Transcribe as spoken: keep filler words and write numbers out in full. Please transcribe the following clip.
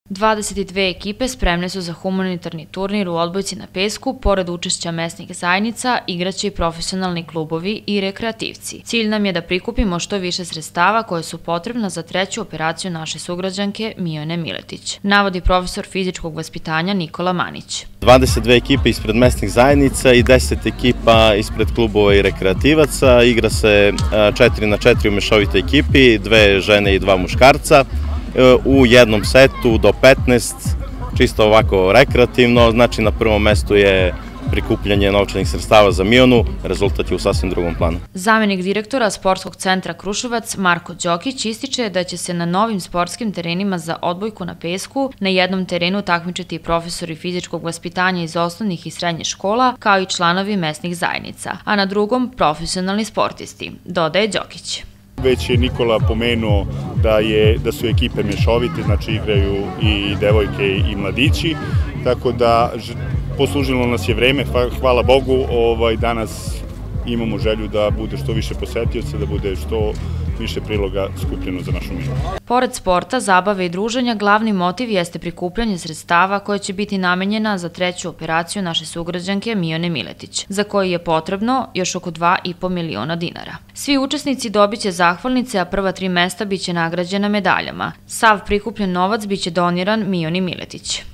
dvadeset dve ekipe spremne su za humanitarni turnir u odbojci na pesku, pored učešća mesnih zajednica, igraće i profesionalni klubovi i rekreativci. Cilj nam je da prikupimo što više sredstava koje su potrebna za treću operaciju naše sugrađanke Mijone Miletić, navodi profesor fizičkog vaspitanja Nikola Manić. dvadeset dve ekipe ispred mesnih zajednica i deset ekipa ispred klubova i rekreativaca. Igra se četiri na četiri u mešovitoj ekipi, dve žene i dva muškarca. U jednom setu do petnaest, čisto ovako rekreativno, znači na prvom mestu je prikupljanje novčanih sredstava za Mijonu, rezultat je u sasvim drugom planu. Zamenik direktora Sportskog centra Kruševac Marko Đokić ističe da će se na novim sportskim terenima za odbojku na pesku na jednom terenu takmičiti profesori fizičkog vaspitanja iz osnovnih i srednjih škola, kao i članovi mesnih zajednica, a na drugom profesionalni sportisti, dodaje Đokić. Već je Nikola pomenuo da, je, da su ekipe mešovite, znači igraju i devojke i mladići, tako da poslužilo nas je vreme, hvala Bogu, ovaj, danas imamo želju da bude što više posetioca, da bude što više priloga skupljeno za našu Mijonu. Pored sporta, zabave i druženja, glavni motiv jeste prikupljanje sredstava koje će biti namenjena za treću operaciju naše sugrađanke Mijone Miletić, za koju je potrebno još oko dva i po miliona dinara. Svi učesnici dobit će zahvalnice, a prva tri mesta biće nagrađena medaljama. Sav prikupljen novac biće doniran Mijoni Miletić.